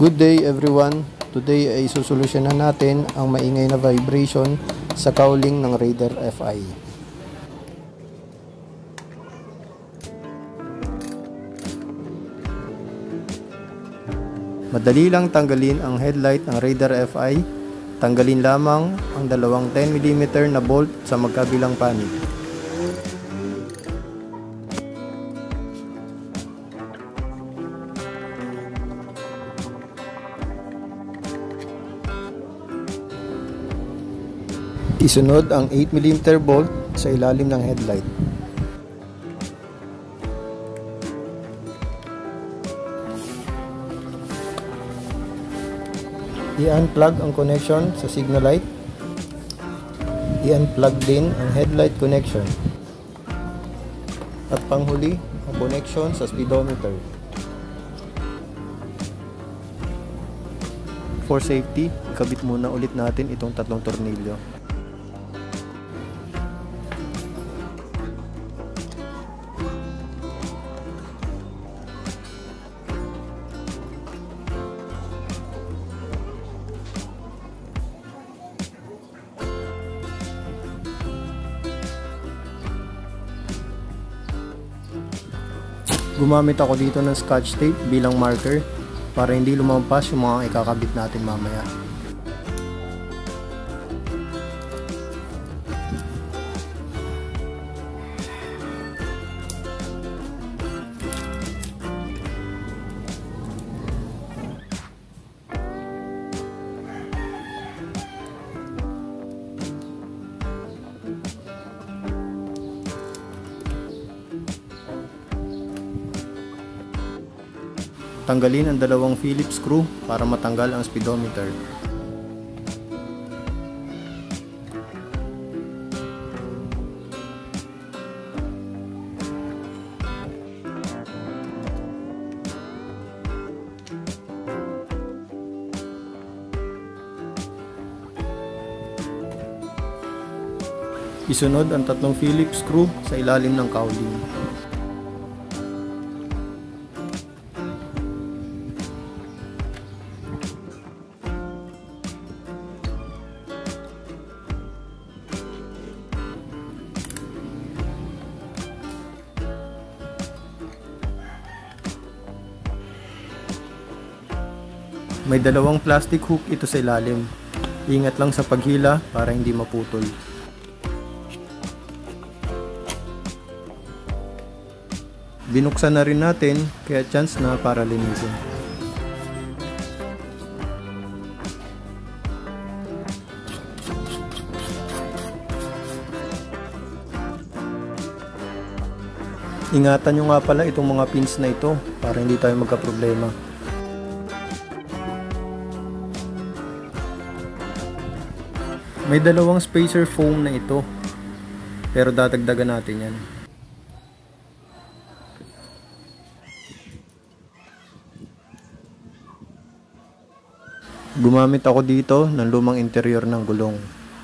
Good day everyone. Today ay susolusyonan natin ang maingay na vibration sa cowling ng Raider FI. Madali lang tanggalin ang headlight ng Raider FI. Tanggalin lamang ang dalawang 10mm na bolt sa magkabilang panig. Isunod ang 8mm bolt sa ilalim ng headlight. I-unplug ang connection sa signal light. I-unplug din ang headlight connection. At panghuli, ang connection sa speedometer. For safety, ikabit muna ulit natin itong tatlong tornilyo. Gumamit ako dito ng scotch tape bilang marker para hindi lumampas yung mga ikakabit natin mamaya. Tanggalin ang dalawang Phillips screw para matanggal ang speedometer. Isunod ang tatlong Phillips screw sa ilalim ng cowling. May dalawang plastic hook ito sa ilalim. Ingat lang sa paghila para hindi maputol. Binuksan na rin natin kaya chance na para linisin. Ingatan nyo nga pala itong mga pins na ito para hindi tayo magka-problema. May dalawang spacer foam na ito, pero dadagdagan natin yan. Gumamit ako dito ng lumang interior ng gulong.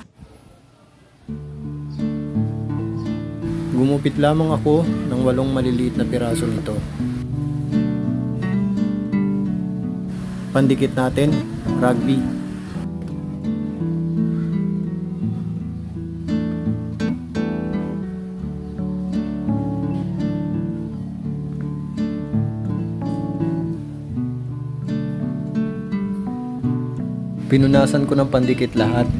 Gumupit lamang ako ng 8 maliliit na piraso nito. Pandikit natin, rugby. Pinunasan ko ng pandikit lahat.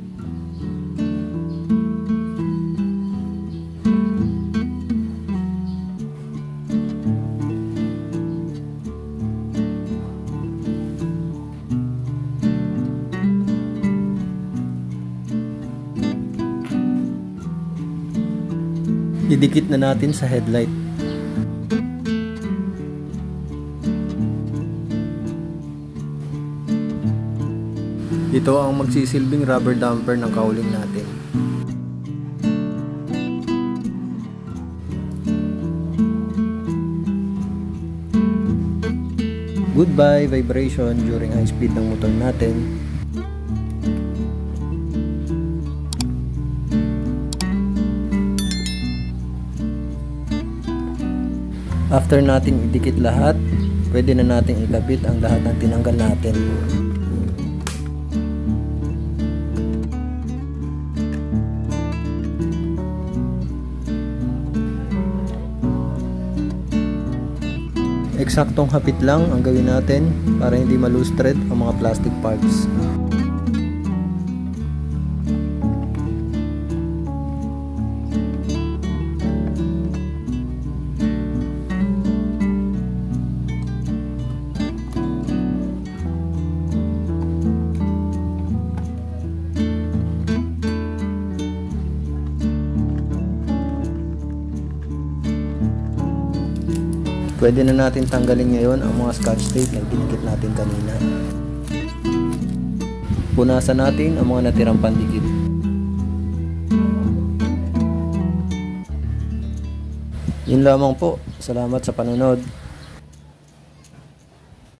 Idikit na natin sa headlight. Ito ang magsisilbing rubber damper ng cowling natin. Goodbye vibration during high speed ng motor natin. After nating idikit lahat, Pwede na nating ikabit ang lahat ng tinanggal natin. Eksaktong hapit lang ang gawin natin para hindi ma-loose thread ang mga plastic parts. Pwede na natin tanggalin ngayon ang mga scotch tape na dinikit natin kanina. Punasan natin ang mga natirang pandikit. Yun lamang po. Salamat sa panonood.